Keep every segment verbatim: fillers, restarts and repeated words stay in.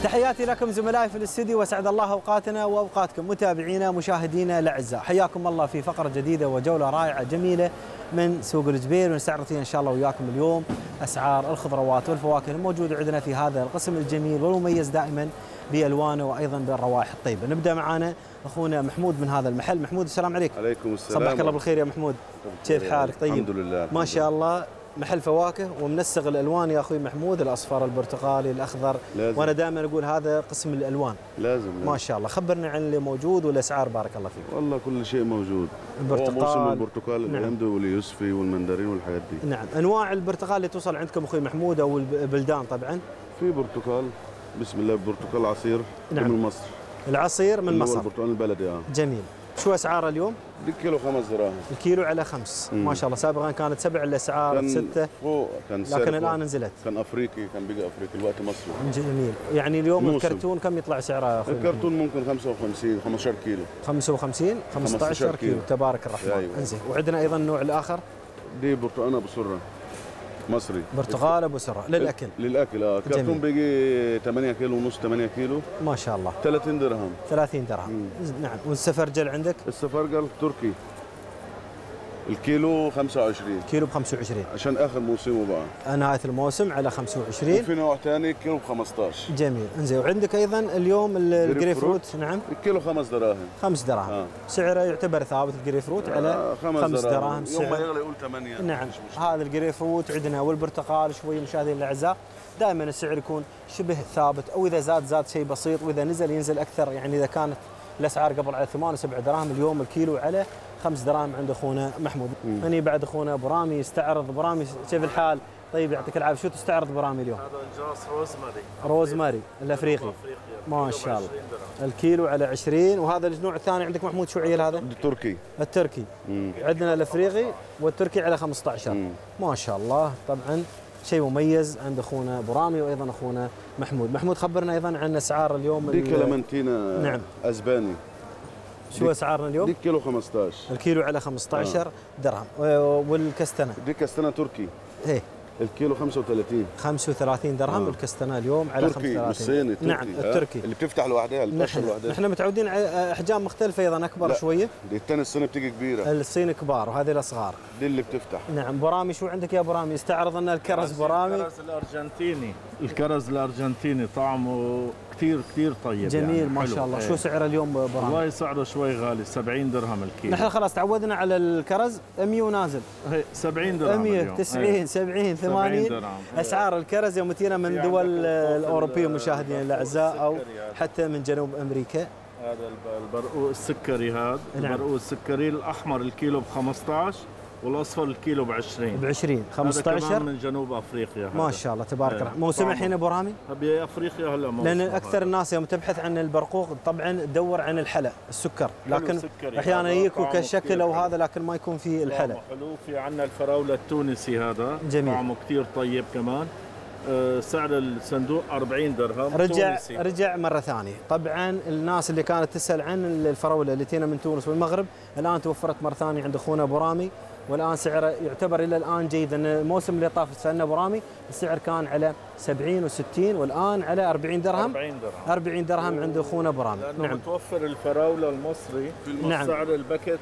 تحياتي لكم زملائي في الاستديو، واسعد الله اوقاتنا واوقاتكم متابعينا مشاهدينا الاعزاء، حياكم الله في فقره جديده وجوله رائعه جميله من سوق الجبيل، ونستعرض فيها ان شاء الله وياكم اليوم اسعار الخضروات والفواكه الموجوده عندنا في هذا القسم الجميل والمميز دائما بالوانه وايضا بالروائح الطيبه. نبدا معانا اخونا محمود من هذا المحل. محمود السلام عليكم. عليكم السلام. صبحك الله بالخير يا محمود. كيف حالك؟ طيب الحمد لله. ما شاء الله محل فواكه ومنسق الالوان يا اخوي محمود، الاصفر البرتقالي الاخضر، لازم. وانا دائما اقول هذا قسم الالوان. لازم, لازم ما شاء الله. خبرنا عن اللي موجود والاسعار بارك الله فيك. والله كل شيء موجود. البرتقال، موسم البرتقال نعم. الايام دي واليوسفي والمندرين والحاجات دي. نعم. انواع البرتقال اللي توصل عندكم اخوي محمود او البلدان طبعا؟ في برتقال بسم الله، برتقال عصير. نعم. من مصر. العصير من مصر. البرتقال البلدي. اه جميل. شو اسعاره اليوم؟ دي كيلو خمس دراهم. الكيلو على خمس. مم. ما شاء الله. سابقا كانت سبع الاسعار ستة فوق، كان لكن الان نزلت. كان افريقي، كان بقى افريقي الوقت مصري. جميل. يعني اليوم موسم. الكرتون كم يطلع سعره يا اخوي؟ الكرتون ممكن خمسة وخمسين خمسة عشر كيلو. خمسة وخمسين خمسة عشر كيلو. تبارك الرحمن. أيوة. انزين. وعندنا ايضا النوع الاخر. دي برتقانه ابو سره مصري. برتقال ابو سره للاكل. للاكل اه. كرتون بيجي ثمانية كيلو ونص ثمانية كيلو. ما شاء الله. ثلاثين درهم. ثلاثين درهم. نعم. والسفرجل عندك؟ السفرجل تركي الكيلو خمسة وعشرين. كيلو ب خمسة وعشرين عشان اخر موسمه بقى. نهايه الموسم على خمسة وعشرين. وفي نوع ثاني كيلو ب خمسطعش. جميل. انزين. وعندك ايضا اليوم الجري فروت. نعم. الكيلو خمس دراهم. خمس دراهم. آه. سعره يعتبر ثابت الجري فروت على آه خمس, خمس دراهم. دراهم. يوم ما يغلى يقول ثمانية. نعم. هذا الجري فروت عندنا والبرتقال شوي مشاهدينا الاعزاء، دائما السعر يكون شبه ثابت، او اذا زاد زاد شيء بسيط، واذا نزل ينزل اكثر. يعني اذا كانت الاسعار قبل على ثمان وسبع دراهم، اليوم الكيلو على خمس دراهم عند اخونا محمود. هني بعد اخونا ابو رامي يستعرض. ابو رامي كيف الحال؟ طيب يعطيك العافيه. شو تستعرض ابو رامي اليوم؟ هذا انجاص روزماري. روزماري الافريقي. ما شاء الله. الكيلو على عشرين. وهذا النوع الثاني عندك محمود شو عيل هذا؟ التركي. التركي. مم. عندنا الافريقي والتركي على خمسة عشر. مم. ما شاء الله. طبعا شيء مميز عند اخونا ابو رامي وايضا اخونا محمود. محمود خبرنا ايضا عن اسعار اليوم. دي كلمنتينا. نعم. اسباني. شو اسعارنا اليوم؟ دي كيلو خمسطعش. الكيلو على خمسة عشر آه. درهم. والكستنه؟ دي كستنه تركي. ايه. الكيلو خمسة وثلاثين. خمسة وثلاثين درهم. آه. الكستنه اليوم على خمسة وثلاثين. الصيني التركي. نعم التركي. اللي بتفتح لوحدها، اللي بتفتح لوحدها. نحن متعودين على احجام مختلفه ايضا اكبر. لا. شويه. دي الثانيه الصيني بتيجي كبيره. الصين كبار وهذه الاصغر. دي اللي بتفتح. نعم. برامي شو عندك يا برامي؟ استعرض لنا الكرز برامي. الكرز الارجنتيني. الكرز الارجنتيني طعمه كثير كثير طيب. جميل يعني. ما شاء الله. ايه. شو سعره اليوم برامي؟ والله سعره شوي غالي، سبعين درهم الكيلو. نحن خلاص تعودنا على الكرز مية ونازل. هي سبعين درهم مية تسعين سبعين ثمانين. اسعار الكرز يوم تجينا من دول الاوروبيه مشاهدينا الاعزاء او حتى من جنوب امريكا. هذا البرقوق السكري. هذا نعم. البرقوق السكري الاحمر الكيلو ب خمسطعش والاصفر الكيلو ب عشرين. ب عشرين. خمسة عشر. هذا كمان من جنوب افريقيا. ما شاء الله تبارك الله. موسم الحين ابو رامي؟ بافريقيا هلا موسم. لان اكثر الناس يوم تبحث عن البرقوق طبعا تدور عن الحلا السكر، لكن احيانا يجيكوا كشكل او هذا لكن ما يكون فيه الحلا. حلو. في عندنا الفراوله التونسي هذا. جميل. طعمه كثير طيب كمان. أه سعر الصندوق أربعين درهم. رجع تونسي. رجع مره ثانيه. طبعا الناس اللي كانت تسال عن الفراوله اللي تينا من تونس والمغرب الان توفرت مره ثانيه عند اخونا ابو رامي، والان سعره يعتبر الى الان جيد، لان الموسم اللي طاف سالنا ابو رامي السعر كان على سبعين وستين والان على أربعين درهم. أربعين درهم. أربعين درهم عند اخونا ابو رامي. نعم. متوفر الفراوله المصري في نعم. سعر الباكت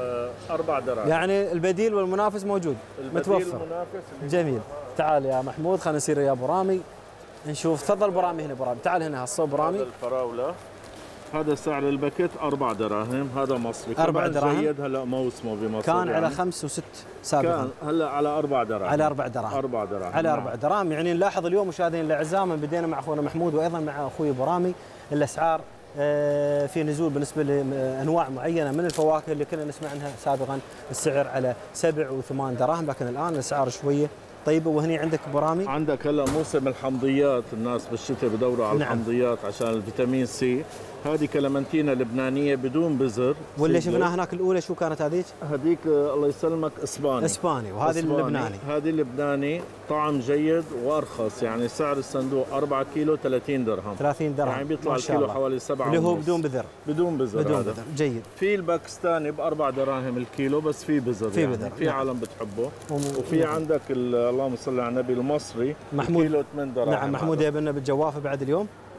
أربعة دراهم. يعني البديل والمنافس موجود. البديل متوفر. المنافس. جميل. تعال يا محمود خلينا نصير يا ابو رامي نشوف. تفضل ابو رامي هنا. ابو رامي تعال هنا هالصوب رامي. هذا الفراوله هذا سعر الباكت أربع دراهم. هذا مصري. أربع دراهم. جيد هلا موسمه بمصر. كان يعني. على خمس وست سابقا. كان هلا على أربع دراهم. على أربع دراهم. أربع دراهم. على أربع دراهم. يعني نلاحظ اليوم مشاهدينا الاعزاء من بدينا مع اخونا محمود وايضا مع اخوي ابو رامي الاسعار في نزول بالنسبه لانواع معينه من الفواكه اللي كنا نسمع عنها سابقا السعر على سبع وثمان دراهم، لكن الان الاسعار شويه طيبه. وهني عندك ابو رامي عندك هلا موسم الحمضيات، الناس بالشتاء بدوروا على نعم. الحمضيات عشان الفيتامين سي. هذه كلمنتينا لبنانيه بدون بذر. واللي شفناها هناك الاولى شو كانت هذيك؟ هذيك الله يسلمك اسباني. اسباني. وهذه اللبناني. هذه اللبناني طعم جيد وارخص، يعني سعر الصندوق أربعة كيلو ثلاثين درهم. ثلاثين درهم. يعني بيطلع الكيلو حوالي سبعة اللي هو بدون بذر. بدون بذر. بدون هذا. بذر. جيد. في الباكستاني بأربع دراهم الكيلو بس في بذر. في يعني. بذر. في نعم. عالم بتحبه. وفي نعم. عندك اللهم صل على النبي المصري محمود. كيلو ثمانية دراهم. نعم محمود جايب لنا بالجوافه بعد اليوم.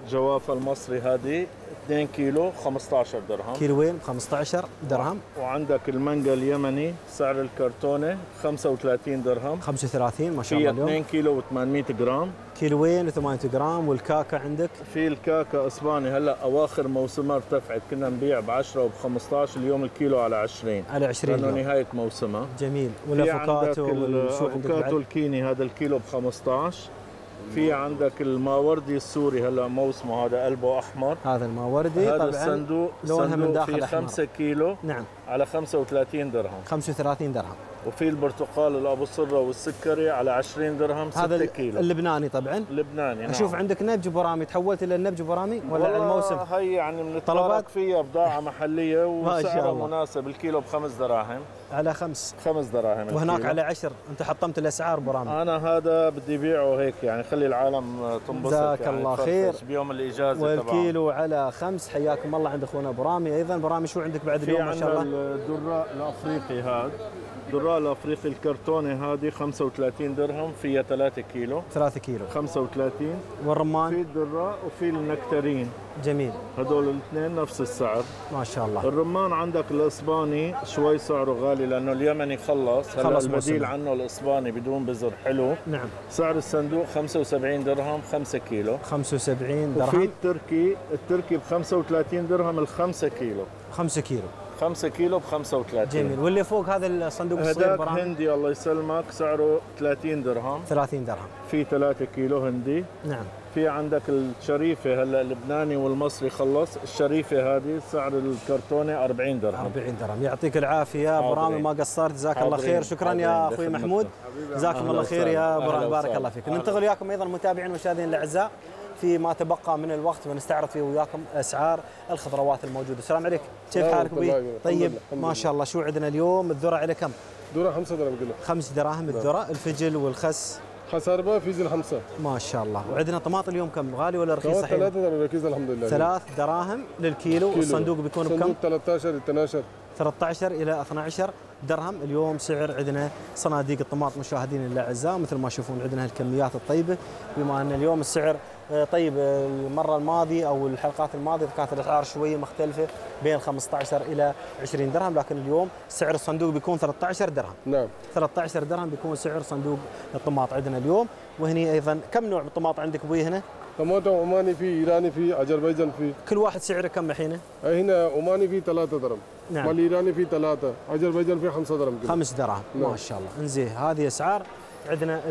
جوافة المصري هذه اثنين كيلو خمسة عشر درهم. كيلوين ب خمسة عشر درهم. وعندك المانجا اليمني سعر الكرتونة خمسة وثلاثين درهم. خمسة وثلاثين ما شاء الله اليوم. اثنين كيلو و800 جرام. كيلوين و800 جرام. والكاكا عندك؟ في الكاكا اسباني هلا اواخر موسمها ارتفعت، كنا نبيع ب عشرة وب خمسة عشر، اليوم الكيلو على عشرين. على عشرين لانه نهاية موسمها. جميل. والافوكاتو الافوكاتو الكيني هذا الكيلو ب خمسة عشر. في عندك الماوردي السوري هلا موسمه، هذا قلبه احمر. هذا الماوردي هذا طبعا الصندوق لونها من داخل في خمسة كيلو. نعم. على خمسة وثلاثين درهم. خمسة وثلاثين درهم. وفي البرتقال الابو صره والسكري على عشرين درهم ستة كيلو. هذا اللبناني طبعا. لبناني. نعم. اشوف عندك نبج برامي، تحولت الى النبج برامي ولا على الموسم؟ هي يعني بنتطرق فيها بضاعه محليه وسعرها مناسب، الكيلو بخمس دراهم. على خمس خمس دراهم. وهناك الكيلو. على عشر. انت حطمت الاسعار برامي. انا هذا بدي بيعه هيك يعني خلي العالم تنبسط. جزاك يعني الله خير. بيوم الاجازه. والكيلو تبعهم. على خمس. حياكم الله عند اخونا برامي. ايضا برامي شو عندك بعد اليوم ما شاء الله؟ الدراء الافريقي هذا، الدراء الافريقي الكرتونه هذه خمسة وثلاثين درهم، فيها ثلاثة كيلو. ثلاثة كيلو. خمسة وثلاثين. والرمان؟ في الدراء وفي النكترين. جميل. هذول الاثنين نفس السعر. ما شاء الله. الرمان عندك الاسباني شوي سعره غالي لانه اليمني خلص، هلا خلص البديل عنه الاسباني بدون بذر حلو. نعم. سعر الصندوق خمسة وسبعين درهم خمسة كيلو. خمسة وسبعين درهم. وفي التركي، التركي ب خمسة وثلاثين درهم الخمسة كيلو. خمسة كيلو. خمسة كيلو ب خمسة وثلاثين. جميل. واللي فوق هذا الصندوق الصغير هذاك هندي الله يسلمك سعره ثلاثين درهم. ثلاثين درهم. في ثلاثة كيلو هندي. نعم. في عندك الشريفة هلا اللبناني والمصري خلص، الشريفة هذه سعر الكرتونة أربعين درهم. أربعين درهم. يعطيك العافية برامي، ما قصرت. جزاك الله خير. شكرا يا اخوي محمود. جزاكم الله خير يا برامي، بارك الله فيك. ننتقل وياكم ايضا متابعين ومشاهدين الاعزاء فيما تبقى من الوقت ونستعرض فيه وياكم اسعار الخضروات الموجوده. السلام عليكم، كيف حالك ابوي؟ طيب ما شاء الله. شو عندنا اليوم؟ الذره على كم؟ ذره خمسة دراهم كيلو. خمس دراهم الذره. الفجل والخس؟ خس أربعة، فيزل خمسة. ما شاء الله. وعندنا طماط اليوم كم؟ غالي ولا رخيص؟ صحيح؟ ثلاثة دراهم رخيص الحمد لله. ثلاث دراهم للكيلو. كيلو. الصندوق بيكون بكم؟ صندوق ثلاثة عشر اثني عشر. ثلاثة عشر إلى اثني عشر درهم اليوم سعر. عندنا صناديق الطماط مشاهدينا الاعزاء مثل ما تشوفون، عندنا هالكميات الطيبه، بما ان اليوم السعر طيب. المره الماضيه او الحلقات الماضيه كانت الاسعار شويه مختلفه بين خمسة عشر الى عشرين درهم، لكن اليوم سعر الصندوق بيكون ثلاثة عشر درهم. نعم. ثلاثة عشر درهم بيكون سعر صندوق الطماط عندنا اليوم. وهني ايضا كم نوع من الطماط عندك ابوي هنا؟ طماطم عماني، في ايراني، في اذربيجان، في كل واحد سعره كم الحين؟ هنا عماني في ثلاثة درهم. نعم. والايراني في ثلاثة، اذربيجان في خمسة درهم. خمس درهم. نعم. ما شاء الله. انزين هذه اسعار عندنا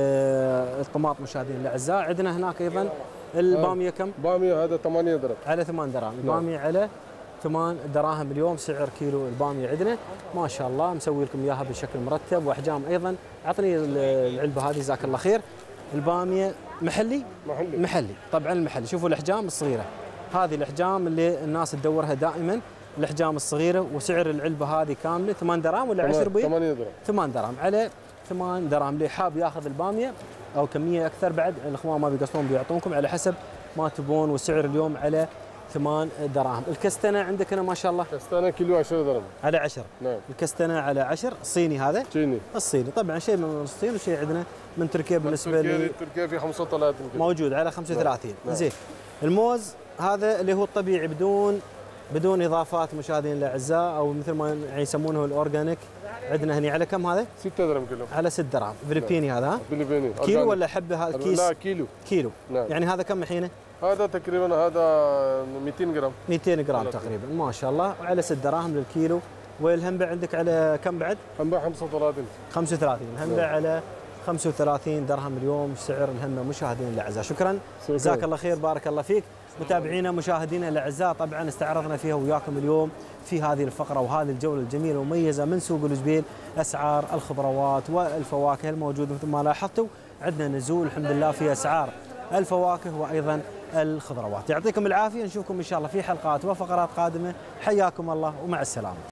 الطماط مشاهدينا الاعزاء. عندنا هناك ايضا الباميه كم؟ باميه هذا ثمانية درهم. على ثمان دراهم. الباميه نعم. على ثمان دراهم اليوم سعر كيلو الباميه عندنا. ما شاء الله مسوي لكم اياها بشكل مرتب واحجام ايضا. اعطني العلبه هذه جزاك الله خير. الباميه محلي؟ محلي. محلي طبعا المحلي. شوفوا الاحجام الصغيره، هذه الاحجام اللي الناس تدورها دائما، الاحجام الصغيره. وسعر العلبه هذه كامله ثمان دراهم ولا عشرة بي؟ ثمانية درهم. ثمان دراهم على ثمان دراهم. اللي حاب ياخذ الباميه او كميه اكثر بعد الاخوان ما بيقصرون بيعطونكم على حسب ما تبون. والسعر اليوم على ثمان دراهم. الكستنه عندك هنا ما شاء الله؟ كستانه كيلو عشرة درهم. على عشرة. نعم. الكستنه على عشرة. صيني هذا؟ صيني. الصيني طبعا شيء من الصين وشيء عندنا من تركيا بالنسبه لي. تركيا في خمسة وثلاثين موجود على خمسة وثلاثين. نعم. زين. الموز هذا اللي هو الطبيعي بدون بدون اضافات مشاهدينا الاعزاء، او مثل ما يسمونه الاورجانيك، عندنا هنا على كم هذا؟ ستة درهم كيلو. على ستة دراهم. فلبيني هذا ها؟ فلبيني. كيلو ولا حبه هذا كيس؟ لا كيلو. كيلو. نعم. يعني هذا كم الحين؟ هذا تقريبا هذا مئتين جرام. مئتين جرام تقريبا. ما شاء الله. وعلى ستة دراهم للكيلو. والهنبه عندك على كم بعد؟ هنبه خمسة وثلاثين. خمسة وثلاثين. الهنبه على خمسة وثلاثين درهم اليوم سعر الهنبه مشاهدينا الاعزاء. شكرا جزاك الله خير، بارك الله فيك. متابعينا مشاهدينا الاعزاء، طبعا استعرضنا فيها وياكم اليوم في هذه الفقره وهذه الجوله الجميله والمميزه من سوق الجبيل اسعار الخضروات والفواكه الموجوده. مثل ما لاحظتوا عندنا نزول الحمد لله في اسعار الفواكه وايضا الخضروات. يعطيكم العافيه، نشوفكم ان شاء الله في حلقات وفقرات قادمه. حياكم الله ومع السلامه.